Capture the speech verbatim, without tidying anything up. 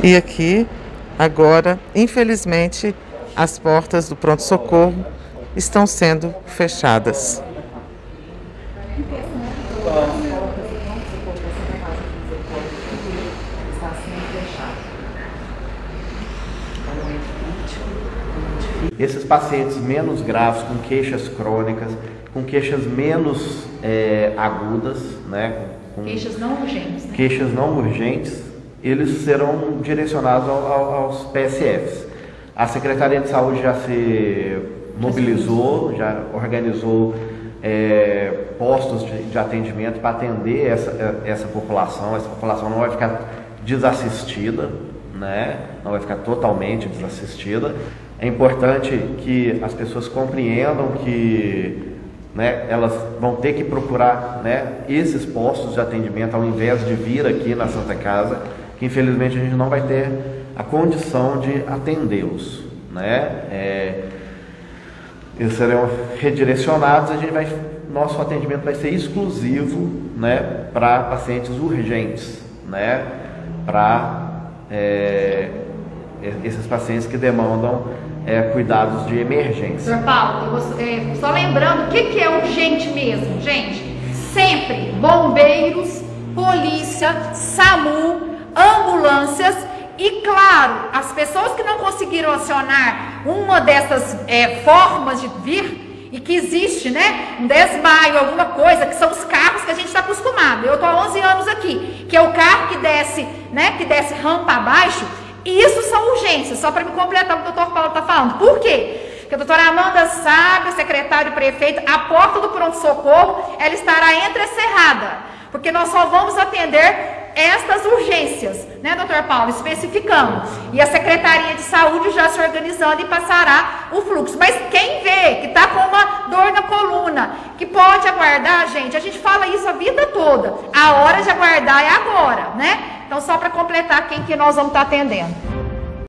E aqui, agora, infelizmente, as portas do pronto-socorro estão sendo fechadas. Esses pacientes menos graves, com queixas crônicas, com queixas menos é, agudas, né, com queixas não urgentes, né? queixas não urgentes, eles serão direcionados ao, ao, aos P S Fs. A Secretaria de Saúde já se mobilizou, já organizou é, postos de, de atendimento para atender essa, essa população. Essa população não vai ficar desassistida, né? Não vai ficar totalmente desassistida. É importante que as pessoas compreendam que, né, elas vão ter que procurar, né, esses postos de atendimento ao invés de vir aqui na Santa Casa, que infelizmente a gente não vai ter a condição de atendê-los, né? É, eles serão redirecionados, a gente vai, nosso atendimento vai ser exclusivo, né, para pacientes urgentes, né, para é, esses pacientes que demandam é, cuidados de emergência. Doutor Paulo, eu vou, é, só lembrando, o que, que é urgente mesmo, gente? Sempre bombeiros, polícia, SAMU, ambulâncias e, claro, as pessoas que não conseguiram acionar uma dessas é, formas de vir e que existe, né, um desmaio, alguma coisa, que são os carros que a gente está acostumado. Eu estou há onze anos aqui, que é o carro que desce, né, que desce rampa abaixo. E isso são urgências, só para me completar o que o doutor Paulo está falando. Por quê? Porque a doutora Amanda sabe, o secretário e o prefeito, a porta do pronto-socorro, ela estará entrecerrada, porque nós só vamos atender estas urgências, né, doutor Paulo? Especificamos. E a Secretaria de Saúde já se organizando e passará o fluxo. Mas quem vê que está com uma dor na coluna, que pode aguardar, gente, a gente fala isso a vida toda. A hora de aguardar é agora, né? Então, só para completar quem que nós vamos estar atendendo.